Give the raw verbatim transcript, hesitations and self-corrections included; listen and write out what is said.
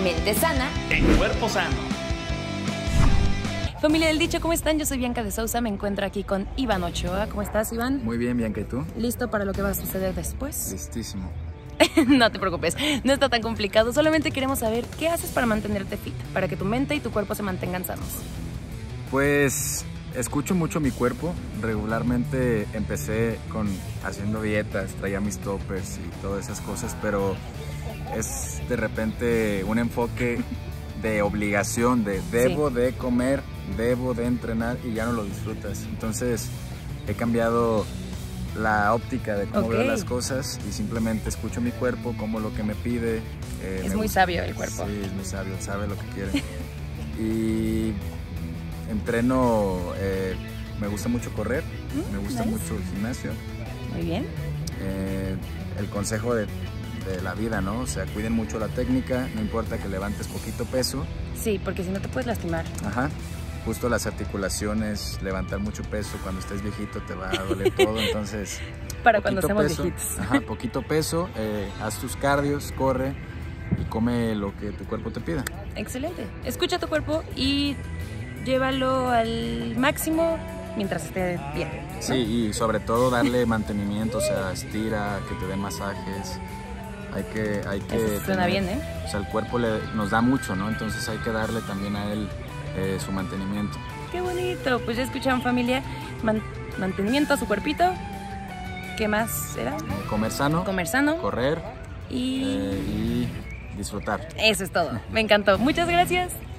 mente sana en cuerpo sano. Familia del Dicho, ¿cómo están? Yo soy Bianca de Sousa, me encuentro aquí con Iván Ochoa. ¿Cómo estás, Iván? Muy bien, Bianca, ¿y tú? ¿Listo para lo que va a suceder después? Listísimo. No te preocupes, no está tan complicado. Solamente queremos saber qué haces para mantenerte fit, para que tu mente y tu cuerpo se mantengan sanos. Pues escucho mucho mi cuerpo. Regularmente empecé con haciendo dietas, traía mis toppers y todas esas cosas, pero es de repente un enfoque de obligación, de debo sí. de comer, debo de entrenar y ya no lo disfrutas. Entonces he cambiado la óptica de cómo okay. veo las cosas y simplemente escucho mi cuerpo, como lo que me pide. Eh, es me muy gusta. sabio el cuerpo. Sí, es muy sabio, sabe lo que quiere. Y entreno, eh, me gusta mucho correr, mm, me gusta nice. mucho el gimnasio. Muy bien. Eh, el consejo de, de la vida, ¿no? O sea, cuiden mucho la técnica, no importa que levantes poquito peso. Sí, porque si no te puedes lastimar. Ajá. Justo las articulaciones, levantar mucho peso, cuando estés viejito te va a doler todo, entonces... Para cuando seamos peso, viejitos. Ajá, poquito peso, eh, haz tus cardios, corre y come lo que tu cuerpo te pida. Excelente. Escucha tu cuerpo y llévalo al máximo mientras esté bien, ¿no? Sí, y sobre todo darle mantenimiento, o sea, estira, que te den masajes. Hay que... Hay que Eso suena tener, bien, ¿eh? O sea, el cuerpo le, nos da mucho, ¿no? Entonces hay que darle también a él eh, su mantenimiento. ¡Qué bonito! Pues ya escucharon, familia. Man mantenimiento a su cuerpito. ¿Qué más era? Comer sano. Comer sano. Correr. Y... Eh, y disfrutar. Eso es todo. Me encantó. Muchas gracias.